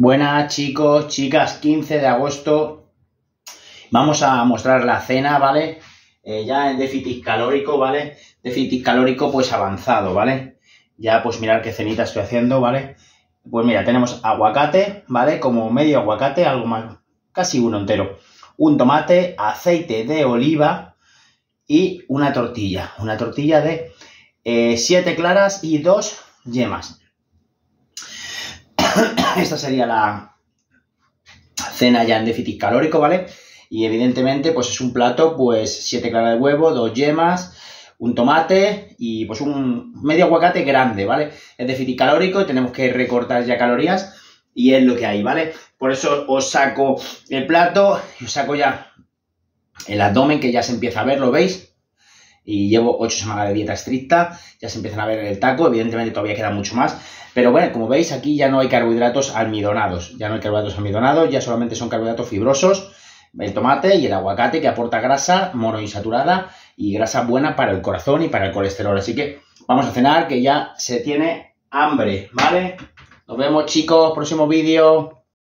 Buenas chicos, chicas, 15 de agosto. Vamos a mostrar la cena, ¿vale? Ya en déficit calórico, ¿vale? Déficit calórico pues avanzado, ¿vale? Ya pues mirar qué cenita estoy haciendo, ¿vale? Pues mira, tenemos aguacate, ¿vale? Como medio aguacate, algo más, casi uno entero. Un tomate, aceite de oliva y una tortilla. Una tortilla de 7 claras y 2 yemas. Esta sería la cena ya en déficit calórico, ¿vale? Y evidentemente, pues es un plato, pues 7 claras de huevo, 2 yemas, un tomate y pues un medio aguacate grande, ¿vale? Es déficit calórico, tenemos que recortar ya calorías y es lo que hay, ¿vale? Por eso os saco el plato y os saco ya el abdomen, que ya se empieza a ver, ¿lo veis? Y llevo 8 semanas de dieta estricta, ya se empiezan a ver el taco, evidentemente todavía queda mucho más, pero bueno, como veis aquí ya no hay carbohidratos almidonados, ya solamente son carbohidratos fibrosos, el tomate y el aguacate, que aporta grasa monoinsaturada y grasa buena para el corazón y para el colesterol. Así que vamos a cenar, que ya se tiene hambre, ¿vale? Nos vemos chicos, próximo vídeo.